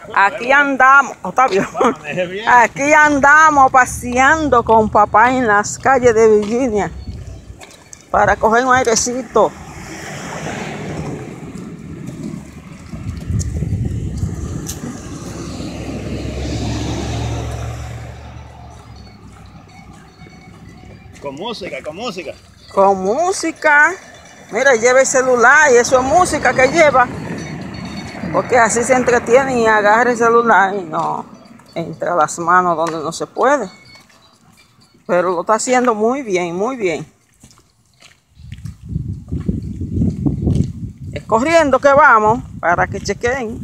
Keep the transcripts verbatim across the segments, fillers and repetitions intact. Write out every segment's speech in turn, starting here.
Aquí andamos, Octavio. Aquí andamos paseando con papá en las calles de Virginia para coger un airecito. Con música, con música. Con música. Mira, lleva el celular y eso es música que lleva. Porque así se entretiene y agarra el celular y no entra las manos donde no se puede. Pero lo está haciendo muy bien, muy bien. Es corriendo que vamos para que chequen.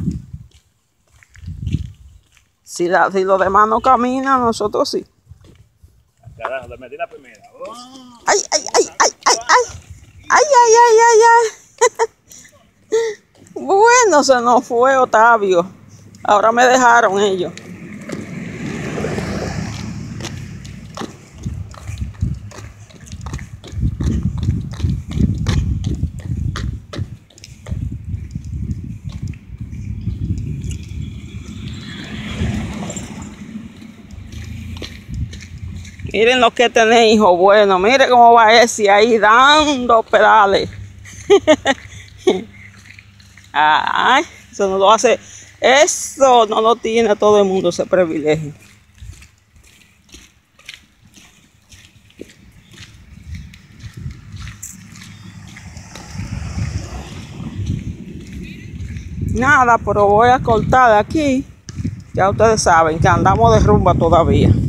Si, la, si los demás no caminan, nosotros sí. Carajo, le metí la primera. Oh. ¡Ay, ay, ay, ay, ay, ay! ¡Ay, ay, ay, ay, ay! Bueno, se nos fue Octavio. Ahora me dejaron ellos. Miren lo que tenéis, hijo bueno. Miren cómo va ese ahí dando pedales. Ay, eso no lo hace. Eso no lo tiene todo el mundo, ese privilegio. Nada, pero voy a cortar de aquí. Ya ustedes saben que andamos de rumba todavía.